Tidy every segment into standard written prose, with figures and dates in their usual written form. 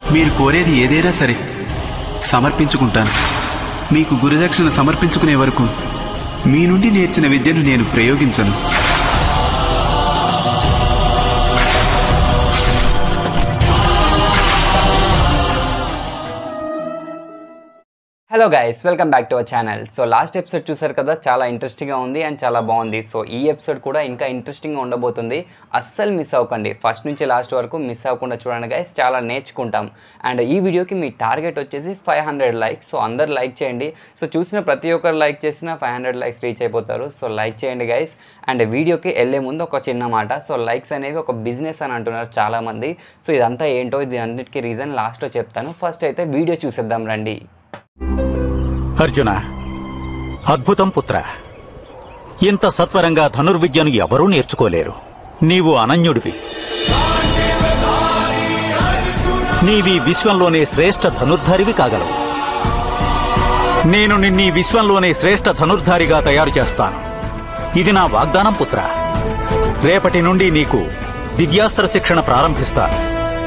మీరు కోరేది ఏదైనా సరే సమర్పించుకుంటాను. మీకు గురుదక్షిణ సమర్పించుకునే వరకు మీ నుండి నేర్చిన విద్యను నేను ప్రయోగించను. Hello guys, welcome back to our channel. So last episode చూసారు కదా, చాలా ఇంట్రెస్టింగ్గా ఉంది అండ్ చాలా బాగుంది. సో ఈ ఎపిసోడ్ కూడా ఇంకా ఇంట్రెస్టింగ్గా ఉండబోతుంది. అస్సలు మిస్ అవ్వకండి, ఫస్ట్ నుంచి లాస్ట్ వరకు మిస్ అవ్వకుండా చూడండి గైస్, చాలా నేర్చుకుంటాం. అండ్ ఈ వీడియోకి మీ టార్గెట్ వచ్చేసి 500 లైక్స్. సో అందరు లైక్ చేయండి. సో చూసిన ప్రతి ఒక్కరు లైక్ చేసినా 500 లైక్స్ రీచ్ అయిపోతారు. సో లైక్ చేయండి గైస్. అండ్ వీడియోకి వెళ్ళే ముందు ఒక చిన్న మాట, సో లైక్స్ అనేవి ఒక బిజినెస్ అని అంటున్నారు చాలామంది. సో ఇదంతా ఏంటో, ఇది అన్నిటికీ రీజన్ లాస్ట్లో చెప్తాను. ఫస్ట్ అయితే వీడియో చూసేద్దాం రండి. అర్జున, అద్భుతం పుత్ర. ఇంత సత్వరంగా ధనుర్విద్యను ఎవరూ నేర్చుకోలేరు. నీవు అనన్యుడివి. నీవి విశ్వంలోనే శ్రేష్ఠ ధనుర్ధారివి కాగలవు. నేను నిన్నీ విశ్వంలోనే శ్రేష్ఠ ధనుర్ధారిగా తయారు చేస్తాను. ఇది నా వాగ్దానం పుత్ర. రేపటి నుండి నీకు దివ్యాస్త్ర శిక్షణ ప్రారంభిస్తాను.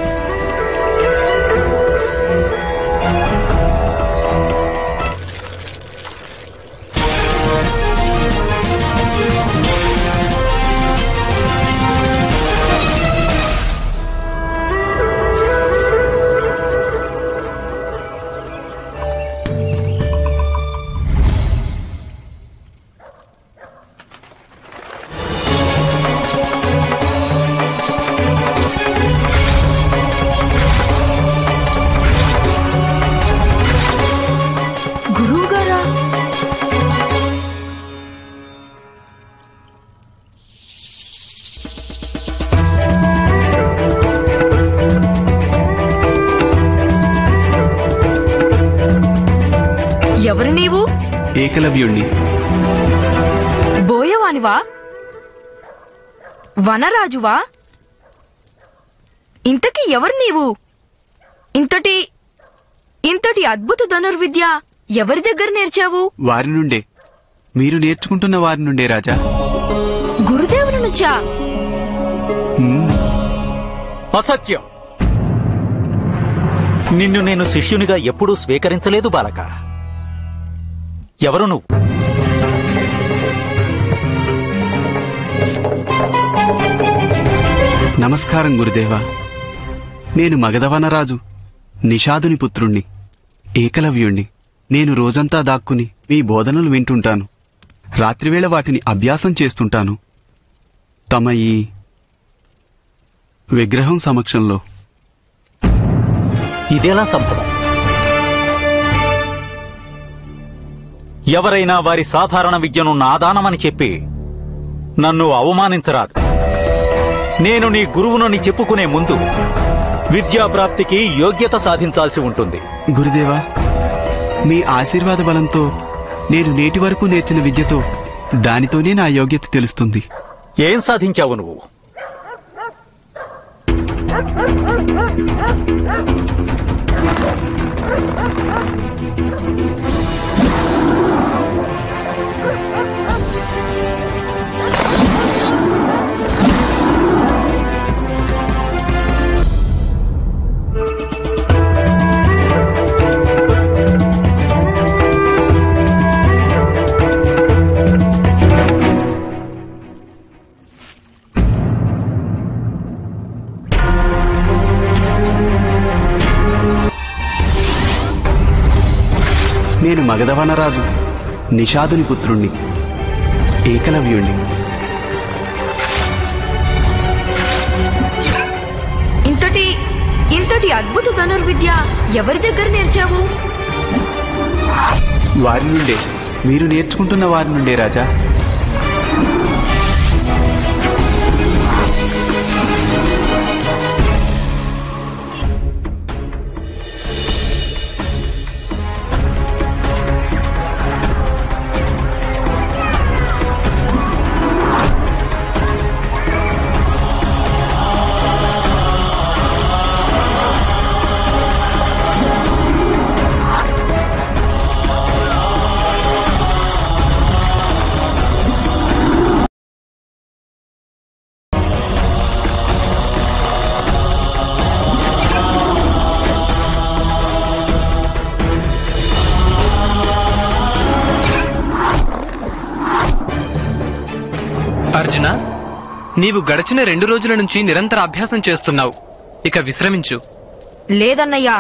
ఎవరు నీవు? ఏకలవ్యుణ్ణి. బోయవానివా? వనరాజువా? ఇంతకీ ఎవరు నీవు? ఇంతటి అద్భుత ధనుర్విద్య ఎవరి దగ్గర నేర్చావు? వారి నుండే, మీరు నేర్చుకుంటున్న వారి నుండే రాజా. గురుదేవుని నుంచా? అసత్యం. నిన్ను నేను శిష్యునిగా ఎప్పుడూ స్వీకరించలేదు బాలక. ఎవరు నువ్వు? నమస్కారం గురుదేవా. నేను మగధవనరాజు నిషాదుని పుత్రుణ్ణి, ఏకలవ్యుణ్ణి. నేను రోజంతా దాక్కుని మీ బోధనలు వింటుంటాను. రాత్రివేళ వాటిని అభ్యాసం చేస్తుంటాను. తమ ఈ విగ్రహం సమక్షంలో. ఇదేలా సంభవం? ఎవరైనా వారి సాధారణ విద్యను నాదానమని చెప్పి నన్ను అవమానించరాదు. నేను నీ గురువునని చెప్పుకునే ముందు విద్యాప్రాప్తికి యోగ్యత సాధించాల్సి ఉంటుంది. గురుదేవా, మీ ఆశీర్వాద బలంతో నేను నేటి వరకు నేర్చిన విద్యతో దానితోనే నా యోగ్యత తెలుస్తుంది. ఏం సాధించావు నువ్వు? నేను మగధవనరాజు నిషాదుని పుత్రుణ్ణి, ఏకలవ్యుణ్ణి. ఇంతటి అద్భుత ధనుర్విద్య ఎవరి దగ్గర నేర్చావు? వారి నుండే, మీరు నేర్చుకుంటున్న వారి నుండే రాజా. అర్జున, నీవు గడిచిన 2 రోజుల నుంచి నిరంతర అభ్యాసం చేస్తున్నావు. ఇక విశ్రమించు. లేదన్నయ్యా,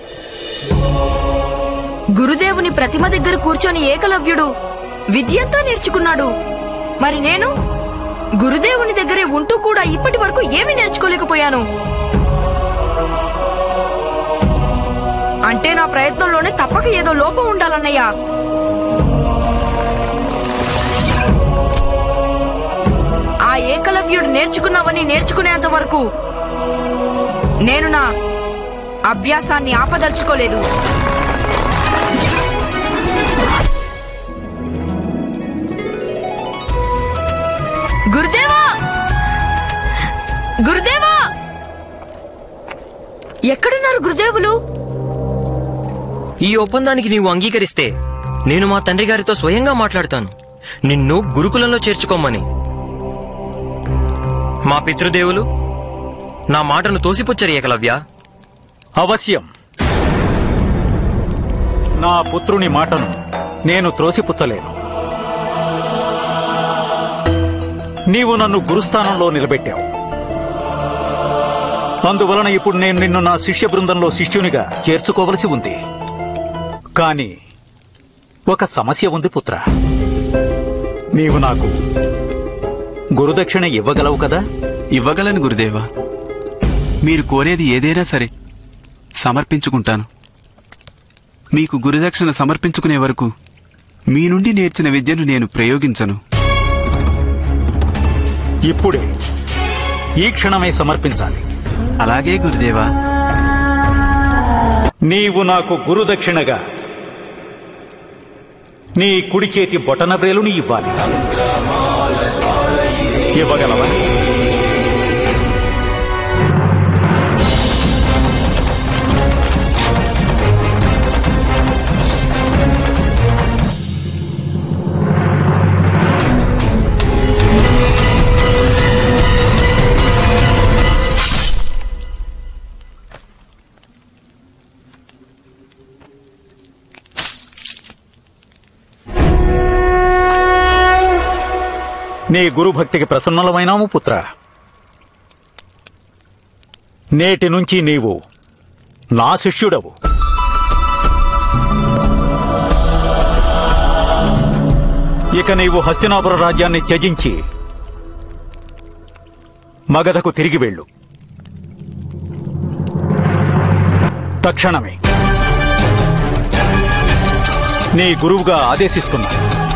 గురుదేవుని ప్రతిమ దగ్గర కూర్చొని ఏకలవ్యుడు విద్యంతా నేర్చుకున్నాడు. మరి నేను గురుదేవుని దగ్గరే ఉంటూ కూడా ఇప్పటి వరకు ఏమీ నేర్చుకోలేకపోయాను. అంటే నా ప్రయత్నంలోనే తప్పక ఏదో లోపం ఉండాలన్నయ్యా. ఆ ఏకలవ్యుడు నేర్చుకున్నావని నేర్చుకునేంత వరకు నేను నా అభ్యాసాన్ని ఆపదలుచుకోలేదు. గురుదేవా, గురుదేవా, ఎక్కడున్నారు గురుదేవులు? ఈ ఒప్పందానికి నీవు అంగీకరిస్తే నేను మా తండ్రి గారితో స్వయంగా మాట్లాడతాను, నిన్ను గురుకులంలో చేర్చుకోమని. మా పితృదేవులు నా మాటను తోసిపుచ్చరు ఏకలవ్య. అవశ్యం. నా పుత్రుని మాటను నేను త్రోసిపుచ్చలేను. నీవు నన్ను గురుస్థానంలో నిలబెట్టావు. అందువలన ఇప్పుడు నేను నిన్ను నా శిష్య బృందంలో శిష్యునిగా చేర్చుకోవలసి ఉంది. కానీ ఒక సమస్య ఉంది పుత్ర. నీవు నాకు గురుదక్షిణ ఇవ్వగలవు కదా? ఇవ్వగలను గురుదేవా. మీరు కోరేది ఏదైనా సరే సమర్పించుకుంటాను. మీకు గురుదక్షిణ సమర్పించుకునే వరకు మీ నుండి నేర్చిన విద్యను నేను ప్రయోగించను. ఇప్పుడే, ఈ క్షణమే సమర్పించాలి. అలాగే గురుదేవా. నీవు నాకు గురుదక్షిణగా నీ కుడి చేతి బొటనవ్రేలుని ఇవ్వాలి. ఇవ్వగలవా? నీ గురుభక్తికి ప్రసన్నలమైనాము పుత్ర. నేటి నుంచి నీవు నా శిష్యుడవు. ఇక నీవు హస్తినాపుర రాజ్యాన్ని త్యజించి మగధకు తిరిగి వెళ్ళు. తక్షణమే నీ గురువుగా ఆదేశిస్తున్నా.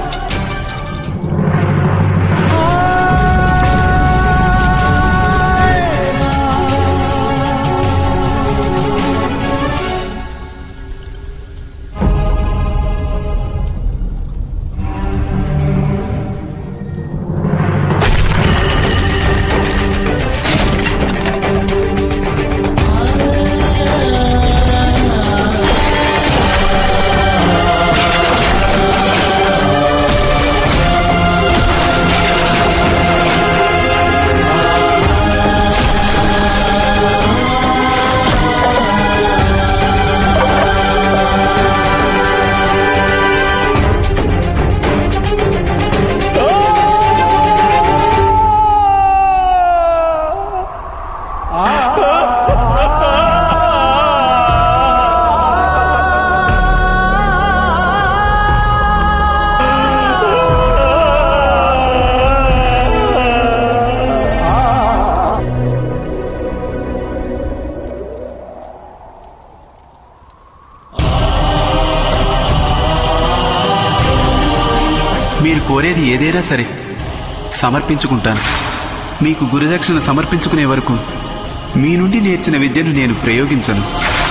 మీరు కోరేది ఏదైనా సరే సమర్పించుకుంటాను. మీకు గురుదక్షిణ సమర్పించుకునే వరకు మీ నుండి నేర్చిన విద్యను నేను ప్రయోగించను.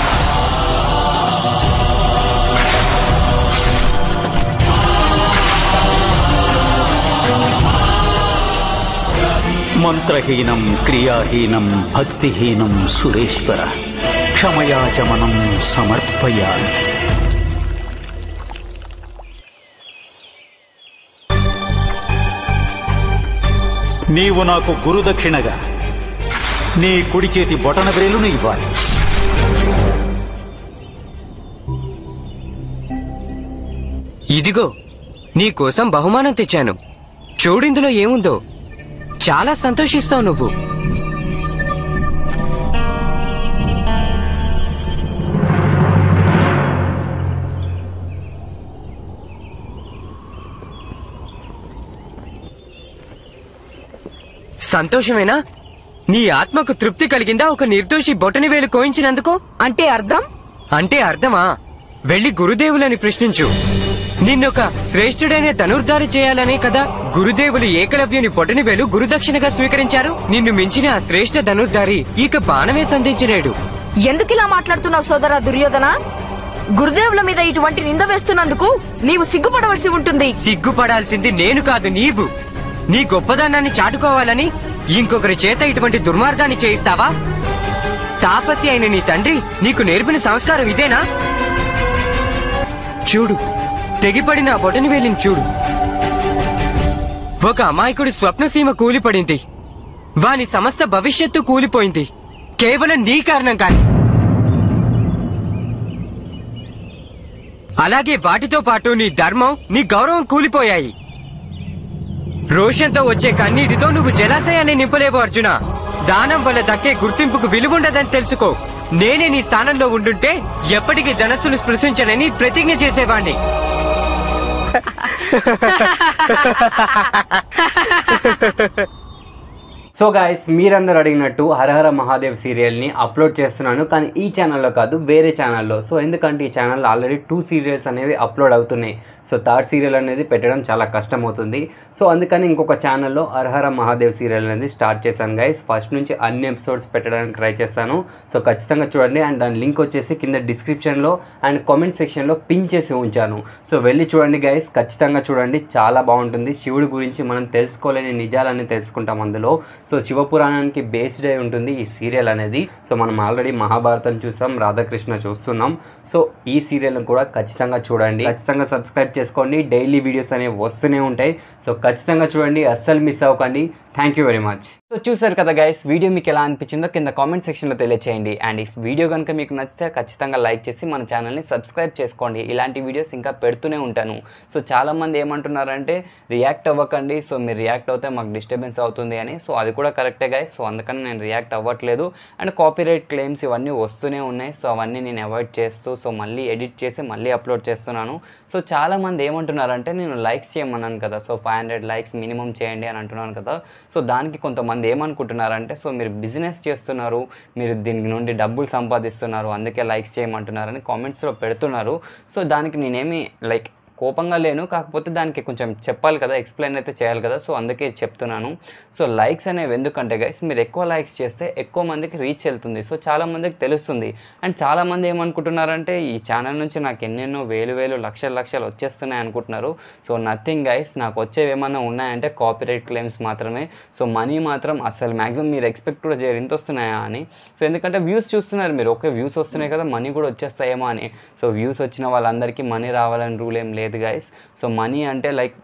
మంత్రహీనం క్రియాహీనం భక్తిహీనం సురేశ్వర క్షమయాచమనం సమర్పయామి. నీవు నాకు గురుదక్షిణగా నీ కుడి చేతి బొటనవ్రేలును ఇవ్వాలి. ఇదిగో నీకోసం బహుమానం తెచ్చాను, చూడిందులో ఏముందో. చాలా సంతోషిస్తావు నువ్వు. సంతోషమేనా? నీ ఆత్మకు తృప్తి కలిగిందా ఒక నిర్దోషి బొటనవేలు కోయించినందుకు? అంటే అర్థం? అంటే అర్థమా? వెళ్లి గురుదేవులని ప్రశ్నించు. నిన్నొక శ్రేష్ఠుడైన ధనుర్ధారి చేయాలనే కదా గురుదేవులు ఏకలవ్యుని బొటనవేలు గురుదక్షిణగా స్వీకరించారు. నిన్ను మించిన ఆ శ్రేష్ఠ ధనుర్ధారి ఇక బాణమే సంధించలేడు. ఎందుకిలా మాట్లాడుతున్నావు సోదరా దుర్యోధన? గురుదేవుల మీద ఇటువంటి నింద వేస్తున్నందుకు నీవు సిగ్గుపడవలసి ఉంటుంది. సిగ్గుపడాల్సింది నేను కాదు, నీవు. నీ గొప్పదనాన్ని చాటుకోవాలని ఇంకొకరి చేత ఇటువంటి దుర్మార్గాన్ని చేయిస్తావా? తాపసి అయిన నీ తండ్రి నీకు నేర్పిన సంస్కారం ఇదేనా? చూడు, తెగిపడిన ఆ బొటనవేలిని చూడు. ఒక అమాయకుడి స్వప్నసీమ కూలిపడింది. వాని సమస్త భవిష్యత్తు కూలిపోయింది కేవలం నీ కారణం కాని. అలాగే వాటితో పాటు నీ ధర్మం, నీ గౌరవం కూలిపోయాయి. రోషంతో వచ్చే కన్నీటితో నువ్వు జలాశయాన్ని నింపలేవు అర్జున. దానం వల్ల దక్కే గుర్తింపుకు విలువుండదని తెలుసుకో. నేనే నీ స్థానంలో ఉండుంటే ఎప్పటికీ ధనస్సును స్పృశించనని ప్రతిజ్ఞ చేసేవాణ్ణి. సో గాయస్, మీరందరూ అడిగినట్టు హరహర మహాదేవ్ సీరియల్ని అప్లోడ్ చేస్తున్నాను, కానీ ఈ ఛానల్లో కాదు, వేరే ఛానల్లో. సో ఎందుకంటే ఈ ఛానల్లో ఆల్రెడీ 2 సీరియల్స్ అనేవి అప్లోడ్ అవుతున్నాయి. సో 3rd సీరియల్ అనేది పెట్టడం చాలా కష్టం అవుతుంది. సో అందుకని ఇంకొక ఛానల్లో హరహర మహాదేవ్ సీరియల్ అనేది స్టార్ట్ చేశాను గైస్. ఫస్ట్ నుంచి అన్ని ఎపిసోడ్స్ పెట్టడానికి ట్రై చేస్తాను. సో ఖచ్చితంగా చూడండి. అండ్ దాని లింక్ వచ్చేసి కింద డిస్క్రిప్షన్లో అండ్ కామెంట్ సెక్షన్లో పిన్ చేసి ఉంచాను. సో వెళ్ళి చూడండి గైస్, ఖచ్చితంగా చూడండి, చాలా బాగుంటుంది. శివుడి గురించి మనం తెలుసుకోలేని నిజాలన్నీ తెలుసుకుంటాం అందులో. సో శివపురాణానికి బేస్డ్ అయి ఉంటుంది ఈ సీరియల్ అనేది. సో మనం ఆల్రెడీ మహాభారతం చూసాం, రాధాకృష్ణ చూస్తున్నాం. సో ఈ సీరియల్ని కూడా ఖచ్చితంగా చూడండి. ఖచ్చితంగా సబ్స్క్రైబ్ చేసుకోండి. డైలీ వీడియోస్ అనేవి వస్తూనే ఉంటాయి. సో ఖచ్చితంగా చూడండి, అస్సలు మిస్ అవ్వకండి. Thank you very much. So చూసారు కదా గైస్, వీడియో మీకు ఎలా అనిపించిందో కింద కామెంట్ సెక్షన్లో తెలియచేయండి. అండ్ ఈ వీడియో కనుక మీకు నచ్చితే ఖచ్చితంగా లైక్ చేసి మన ఛానల్ని సబ్స్క్రైబ్ చేసుకోండి. ఇలాంటి వీడియోస్ ఇంకా పెడుతూనే ఉంటాను. సో చాలామంది ఏమంటున్నారంటే రియాక్ట్ అవ్వకండి, సో మీరు రియాక్ట్ అవుతే మాకు డిస్టర్బెన్స్ అవుతుంది అని. సో అది కూడా కరెక్టే గైస్. సో అందుకని నేను రియాక్ట్ అవ్వట్లేదు. అండ్ కాపీరైట్ క్లెయిమ్స్ ఇవన్నీ వస్తూనే ఉన్నాయి. సో అవన్నీ నేను అవాయిడ్ చేస్తూ సో మళ్ళీ ఎడిట్ చేసి మళ్ళీ అప్లోడ్ చేస్తున్నాను. సో చాలామంది ఏమంటున్నారంటే నేను లైక్స్ చేయమన్నాను కదా, సో 500 లైక్స్ మినిమం చేయండి అని అంటున్నాను కదా. సో దానికి కొంతమంది ఏమనుకుంటున్నారంటే సో మీరు బిజినెస్ చేస్తున్నారు, మీరు దీని నుండి డబ్బులు సంపాదిస్తున్నారు, అందుకే లైక్స్ చేయమంటున్నారని కామెంట్స్లో పెడుతున్నారు. సో దానికి నేనేమి కోపంగా లేను, కాకపోతే దానికి కొంచెం చెప్పాలి కదా, ఎక్స్ప్లెయిన్ అయితే చేయాలి కదా. సో అందుకే చెప్తున్నాను. సో లైక్స్ అనేవి ఎందుకంటే గైస్, మీరు ఎక్కువ లైక్స్ చేస్తే ఎక్కువ మందికి రీచ్ వెళ్తుంది. సో చాలామందికి తెలుస్తుంది. అండ్ చాలామంది ఏమనుకుంటున్నారంటే ఈ ఛానల్ నుంచి నాకు ఎన్నెన్నో వేలు లక్షలు వచ్చేస్తున్నాయి అనుకుంటున్నారు. సో నథింగ్ గైస్, నాకు వచ్చేవి ఏమన్నా ఉన్నాయంటే కాపీరైట్ క్లెయిమ్స్ మాత్రమే. సో మనీ మాత్రం అసలు మ్యాక్సిమం మీరు ఎక్స్పెక్ట్ కూడా చేయరు ఇంత వస్తున్నాయా అని. సో ఎందుకంటే వ్యూస్ చూస్తున్నారు మీరు, ఓకే వ్యూస్ వస్తున్నాయి కదా మనీ కూడా వచ్చేస్తాయేమో అని. సో వ్యూస్ వచ్చిన వాళ్ళందరికీ మనీ రావాలని రూల్ ఏం లేదు గైస్. సో మనీ అంటే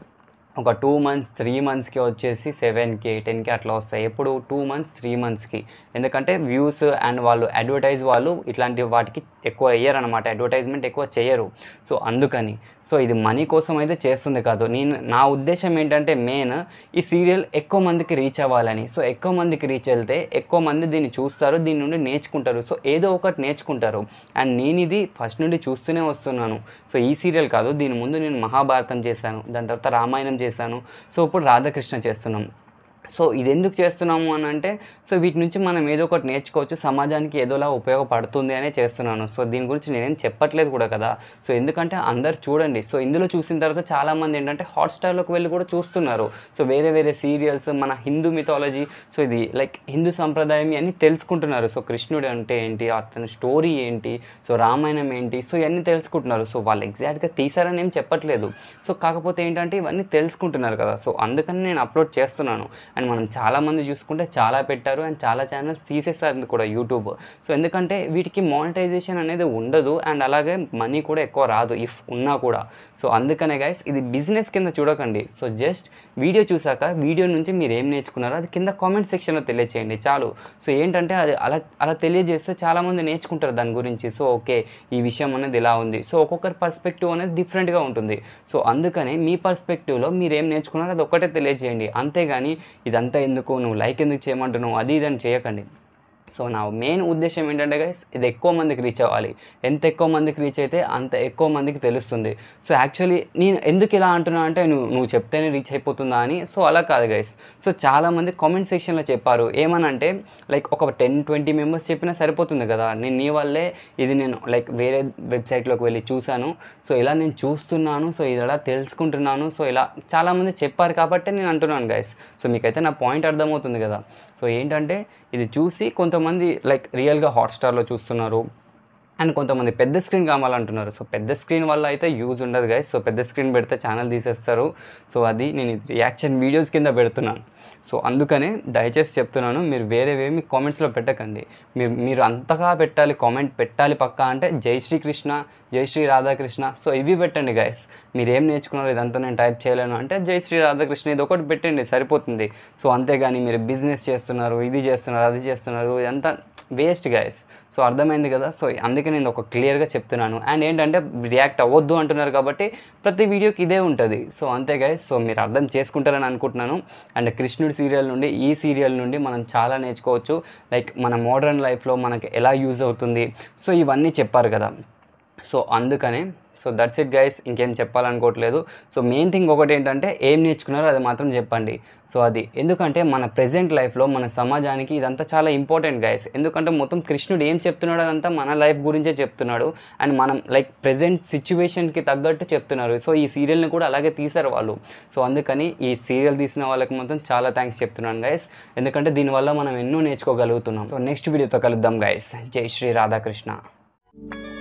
ఒక 2 months 3 monthsకి వచ్చేసి 7K 10K అట్లా వస్తాయి. ఎప్పుడు 2 months 3 monthsకి. ఎందుకంటే వ్యూస్ అండ్ వాళ్ళు అడ్వర్టైజ్ వాళ్ళు ఇట్లాంటి వాటికి ఎక్కువ వేయరు అనమాట, అడ్వర్టైజ్మెంట్ ఎక్కువ చేయరు. సో అందుకని సో ఇది మనీ కోసం అయితే చేస్తుంది కాదు. నా ఉద్దేశం ఏంటంటే మెయిన్ ఈ సీరియల్ ఎక్కువ మందికి రీచ్ అవ్వాలని. సో ఎక్కువ మందికి రీచ్ వెళ్తే ఎక్కువ మంది దీన్ని చూస్తారు, దీని నుండి నేర్చుకుంటారు. సో ఏదో ఒకటి నేర్చుకుంటారు. అండ్ నేను ఇది ఫస్ట్ నుండి చూస్తూనే వస్తున్నాను. సో ఈ సీరియల్ కాదు, దీని ముందు నేను మహాభారతం చేశాను, దాని తర్వాత రామాయణం చేశాను. సో ఇప్పుడు రాధాకృష్ణ చేస్తున్నాం. సో ఇది ఎందుకు చేస్తున్నాము అని అంటే సో వీటి నుంచి మనం ఏదో ఒకటి నేర్చుకోవచ్చు, సమాజానికి ఏదోలా ఉపయోగపడుతుంది అనే చేస్తున్నాను. సో దీని గురించి నేనేం చెప్పట్లేదు కూడా కదా. సో ఎందుకంటే అందరు చూడండి. సో ఇందులో చూసిన తర్వాత చాలామంది ఏంటంటే హాట్స్టార్లోకి వెళ్ళి కూడా చూస్తున్నారు. సో వేరే సీరియల్స్, మన హిందూ మిథాలజీ, సో ఇది హిందూ సంప్రదాయం అని తెలుసుకుంటున్నారు. సో కృష్ణుడు అంటే ఏంటి, అతని స్టోరీ ఏంటి, సో రామాయణం ఏంటి, సో ఇవన్నీ తెలుసుకుంటున్నారు. సో వాళ్ళు ఎగ్జాక్ట్గా తీసారని ఏం చెప్పట్లేదు. సో కాకపోతే ఏంటంటే ఇవన్నీ తెలుసుకుంటున్నారు కదా. సో అందుకని నేను అప్లోడ్ చేస్తున్నాను. అండ్ మనం చాలామంది చూసుకుంటే చాలా పెట్టారు అండ్ చాలా ఛానల్స్ తీసేస్తారు కూడా యూట్యూబ్. సో ఎందుకంటే వీటికి మానిటైజేషన్ అనేది ఉండదు అండ్ అలాగే మనీ కూడా ఎక్కువ రాదు ఇఫ్ ఉన్నా కూడా. సో అందుకనే గైస్ ఇది బిజినెస్ కింద చూడకండి. సో జస్ట్ వీడియో చూసాక వీడియో నుంచి మీరు ఏం నేర్చుకున్నారో అది కింద కామెంట్ సెక్షన్లో తెలియచేయండి చాలు. సో ఏంటంటే అది అలా తెలియజేస్తే చాలామంది నేర్చుకుంటారు దాని గురించి. సో ఓకే ఈ విషయం అనేది ఇలా ఉంది. సో ఒక్కొక్కరి పర్స్పెక్టివ్ అనేది డిఫరెంట్గా ఉంటుంది. సో అందుకనే మీ పర్స్పెక్టివ్లో మీరు ఏం నేర్చుకున్నారో అది ఒక్కటే తెలియజేయండి. అంతేగాని ఇదంతా ఎందుకు, నువ్వు లైక్ ఎందుకు చేయమంటున్నావు, అది ఇదని చేయకండి. సో నా మెయిన్ ఉద్దేశం ఏంటంటే గైస్, ఇది ఎక్కువ మందికి రీచ్ అవ్వాలి. ఎంత ఎక్కువ మందికి రీచ్ అయితే అంత ఎక్కువ మందికి తెలుస్తుంది. సో యాక్చువల్లీ నేను ఎందుకు ఇలా అంటున్నా అంటే నువ్వు చెప్తేనే రీచ్ అయిపోతుందా అని. సో అలా కాదు గైస్. సో చాలామంది కామెంట్ సెక్షన్లో చెప్పారు ఏమనంటే, లైక్ ఒక 10-20 మెంబర్స్ చెప్పినా సరిపోతుంది కదా, నీ వల్లే ఇది నేను లైక్ వేరే వెబ్సైట్లోకి వెళ్ళి చూశాను, సో ఇలా నేను చూస్తున్నాను, సో ఇలా తెలుసుకుంటున్నాను, సో ఇలా చాలామంది చెప్పారు కాబట్టి నేను అంటున్నాను గైస్. సో మీకైతే నా పాయింట్ అర్థమవుతుంది కదా. సో ఏంటంటే ఇది చూసి కొంతమంది లైక్ రియల్గా హాట్స్టార్లో చూస్తున్నారు, అండ్ కొంతమంది పెద్ద స్క్రీన్ కావాలంటున్నారు. సో పెద్ద స్క్రీన్ వల్ల అయితే యూజ్ ఉండదు గైస్. సో పెద్ద స్క్రీన్ పెడితే ఛానల్ తీసేస్తారు. సో అది నేను రియాక్షన్ వీడియోస్ కింద పెడుతున్నాను. సో అందుకనే దయచేసి చెప్తున్నాను, మీరు వేరేవేమి కామెంట్స్లో పెట్టకండి. మీరు అంతగా పెట్టాలి, కామెంట్ పెట్టాలి పక్కా అంటే జై శ్రీకృష్ణ, జై శ్రీ రాధాకృష్ణ, సో ఇవి పెట్టండి గైస్. మీరు ఏం నేర్చుకున్నారు ఇదంతా నేను టైప్ చేయలేను అంటే జై శ్రీ రాధాకృష్ణ ఇది ఒకటి పెట్టండి సరిపోతుంది. సో అంతేగాని మీరు బిజినెస్ చేస్తున్నారు, ఇది చేస్తున్నారు, అది చేస్తున్నారు, ఇదంతా వేస్ట్ గైస్. సో అర్థమైంది కదా. సో అందుకే నేను ఒక క్లియర్గా చెప్తున్నాను. అండ్ ఏంటంటే రియాక్ట్ అవ్వద్దు అంటున్నారు కాబట్టి ప్రతి వీడియోకి ఇదే ఉంటుంది. సో అంతే గైస్. సో మీరు అర్థం చేసుకుంటారని అనుకుంటున్నాను. అండ్ కృష్ణుడి సీరియల్ నుండి, ఈ సీరియల్ నుండి మనం చాలా నేర్చుకోవచ్చు. లైక్ మన మోడర్న్ లైఫ్లో మనకి ఎలా యూజ్ అవుతుంది, సో ఇవన్నీ చెప్పారు కదా. సో అందుకనే సో దట్స్ ఇట్ గైస్, ఇంకేం చెప్పాలనుకోవట్లేదు. సో మెయిన్ థింగ్ ఒకటి ఏంటంటే ఏం నేర్చుకున్నారో అది మాత్రం చెప్పండి. సో అది ఎందుకంటే మన ప్రెజెంట్ లైఫ్లో మన సమాజానికి ఇదంతా చాలా ఇంపార్టెంట్ గైస్. ఎందుకంటే మొత్తం కృష్ణుడు ఏం చెప్తున్నాడు అదంతా మన లైఫ్ గురించే చెప్తున్నాడు. అండ్ మనం లైక్ ప్రెజెంట్ సిచ్యువేషన్కి తగ్గట్టు చెప్తున్నారు. సో ఈ సీరియల్ని కూడా అలాగే తీశారు వాళ్ళు. సో అందుకని ఈ సీరియల్ తీసిన వాళ్ళకి మాత్రం చాలా థ్యాంక్స్ చెప్తున్నాను గైస్. ఎందుకంటే దీనివల్ల మనం ఎన్నో నేర్చుకోగలుగుతున్నాం. సో నెక్స్ట్ వీడియోతో కలుద్దాం గైస్. జై శ్రీ రాధాకృష్ణ.